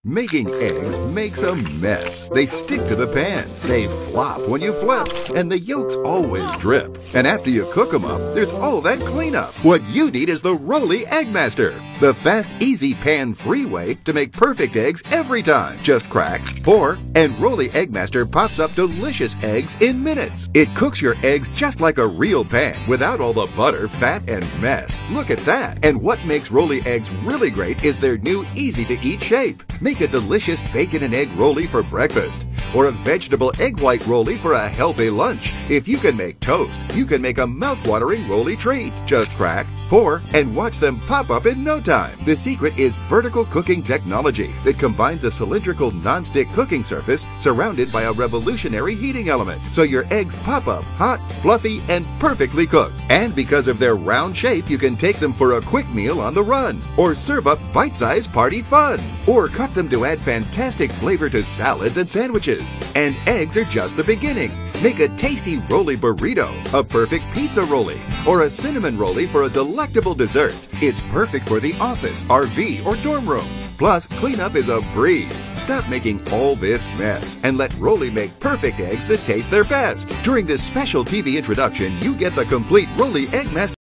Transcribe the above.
Making eggs makes a mess. They stick to the pan, they flop when you flip, and the yolks always drip. And after you cook them up, there's all that cleanup. What you need is the Rolly Egg Master, the fast, easy, pan-free way to make perfect eggs every time. Just crack, pour, and Rolly Egg Master pops up delicious eggs in minutes. It cooks your eggs just like a real pan, without all the butter, fat, and mess. Look at that! And what makes Rolly eggs really great is their new easy-to-eat shape. Make a delicious bacon and egg rolly for breakfast, or a vegetable egg white rolly for a healthy lunch. If you can make toast, you can make a mouth-watering rolly treat. Just crack, pour, and watch them pop up in no time. The secret is vertical cooking technology that combines a cylindrical non-stick cooking surface surrounded by a revolutionary heating element, so your eggs pop up hot, fluffy, and perfectly cooked. And because of their round shape, you can take them for a quick meal on the run, or serve up bite-sized party fun, or cut them to add fantastic flavor to salads and sandwiches. And eggs are just the beginning. Make a tasty rolly burrito, a perfect pizza rolly, or a cinnamon rolly for a delectable dessert. It's perfect for the office, RV, or dorm room. Plus, cleanup is a breeze. Stop making all this mess and let Rolly make perfect eggs that taste their best. During this special TV introduction, you get the complete Rolly Egg Master